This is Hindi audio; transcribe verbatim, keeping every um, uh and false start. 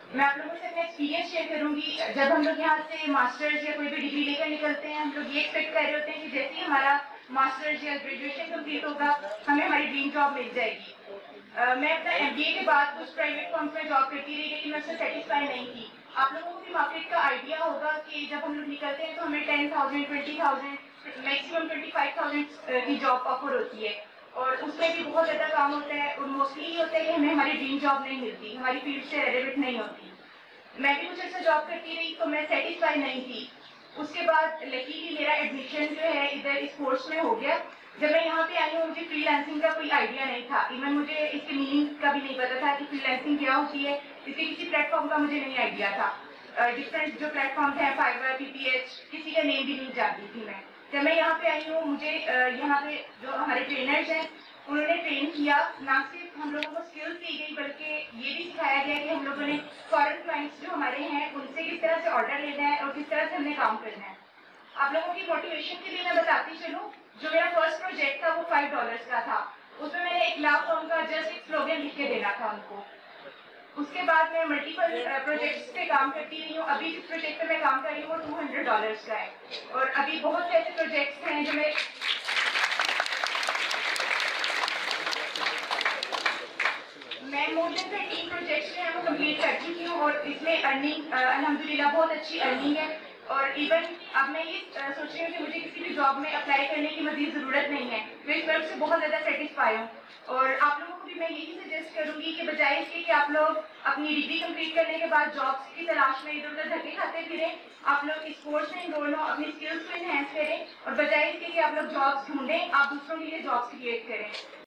मैं आप लोगों से अपना एक्सपीरियंस शेयर करूंगी। जब हम लोग यहाँ से मास्टर्स या कोई भी डिग्री लेकर निकलते हैं, हम लोग ये एक्सपेक्ट कर रहे होते हैं कि जैसे ही हमारा मास्टर्स या ग्रेजुएशन कंप्लीट होगा, हमें हमारी ड्रीम जॉब मिल जाएगी। uh, मैं अपना एमबीए के बाद कुछ प्राइवेट फर्म्स में जॉब करती रही, लेकिन मैं उससे सेटिस्फाई नहीं थी। आप लोगों को भी मार्केट का आइडिया होगा कि जब हम लोग निकलते हैं तो हमें ten thousand twenty thousand maximum twenty five thousand की जॉब ऑफर होती है, और उसमें भी बहुत ज़्यादा काम होता है, और मोस्टली ये होता है कि हमें हमारी ड्रीम जॉब नहीं मिलती, हमारी फील्ड से रेलेवेंट नहीं होती। मैं भी कुछ ऐसा जॉब करती रही तो मैं सेटिस्फाई नहीं थी। उसके बाद लकीली मेरा एडमिशन जो है इधर स्पोर्ट्स में हो गया। जब मैं यहाँ पे आई हूँ, मुझे फ्रीलांसिंग का कोई आइडिया नहीं था, इवन मुझे इसके मीनिंग का भी नहीं पता था कि फ्रीलांसिंग क्या होती है। इसके किसी प्लेटफॉर्म का मुझे नहीं आइडिया था। डिफरेंट uh, जो प्लेटफॉर्म थे, फाइवर, पीपीएच, किसी का नेम भी नहीं जानती थी मैं। जब मैं यहाँ पे आई हूँ, मुझे uh, यहाँ पे जो हमारे ट्रेनर्स हैं उन्होंने ट्रेन किया। ना सिर्फ हम लोगों को स्किल्स दी गई, बल्कि ये भी सिखाया गया कि हम लोगों ने फॉरेन क्लाइंट्स जो हमारे हैं उनसे किस तरह से ऑर्डर लेना है और किस तरह से हमने काम करना है। आप लोगों की मोटिवेशन के लिए मैं बताती चलूँ, जो मेरा फर्स्ट प्रोजेक्ट था वो फाइव डॉलर्स का था। उसमें मैंने एक लाख फॉर्म का जस्ट एक स्लोगन लिख के देना था उनको। उसके बाद मैं मल्टीपल प्रोजेक्ट्स पे काम करती रही हूँ। अभी जिस प्रोजेक्ट पे मैं काम कर रही हूँ वो टू हंड्रेड डॉलर्स का है, और अभी बहुत से ऐसे प्रोजेक्ट्स हैं जो मैं मैं मोर देन थर्टीन प्रोजेक्ट्स जो हैं वो कंप्लीट कर चुकी हूँ, और इसमें अर्निंग अल्हम्दुलिल्लाह बहुत अच्छी अर्निंग है। और इवन अब मैं ये uh, सोच रही हूँ कि मुझे किसी भी जॉब में अप्लाई करने की मज़ीद ज़रूरत नहीं है। मैं इस वर्क से बहुत ज़्यादा सेटिस्फाई हूँ, और आप लोगों को भी मैं यही सजेस्ट करूँगी कि बजाय इसके कि आप लोग अपनी डिग्री कंप्लीट करने के बाद जॉब्स की तलाश में इधर उधर धक्के खाते फिरें, आप लोग इस कोर्स में इनरोल हो, अपनी स्किल्स को इन्हेंस करें, और बजाय इसके कि आप लोग जॉब्स ढूंढें, आप दूसरों के लिए जॉब्स क्रिएट करें।